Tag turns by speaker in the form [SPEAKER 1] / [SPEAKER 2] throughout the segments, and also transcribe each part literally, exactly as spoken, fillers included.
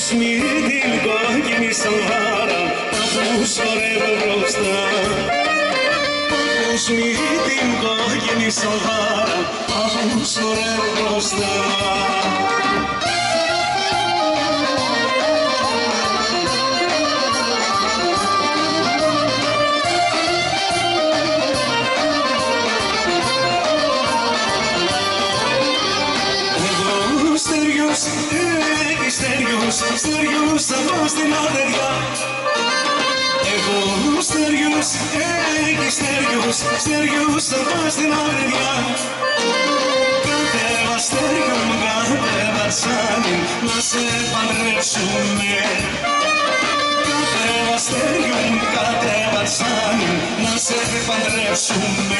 [SPEAKER 1] Ακούσμη την κόκκινη σαλβάρα που σωρεύω μπροστά. Ακούσμη την κόκκινη σαλβάρα που σωρεύω μπροστά. Στεριούς, έχει στεριούς, στεριούς θα πω στην αδεριά. Εγώ στεριούς, έχει στεριούς, στεριούς θα πω στην αδεριά. Κάθε αστέριο μου, κάθε βασάνι, να σε παντρέψουμε. Κάθε αστέριο μου, κάθε βασάνι, να σε παντρέψουμε.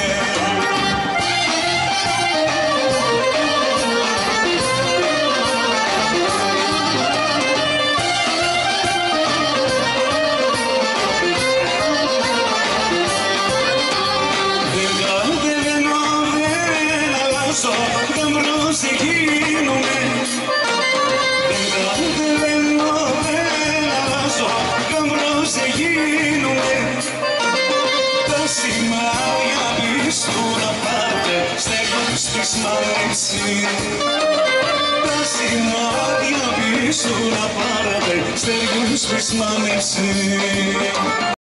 [SPEAKER 1] Δεν προσεγγίνομαι, δεν κατεβαίνω, δεν αλλάζω, δεν προσεγγίνομαι. Τα σημάδια πίσω να πάτε, στέλνουν στις μανέψη. Τα σημάδια πίσω να πάρετε, στέλνουν στις μανέψη.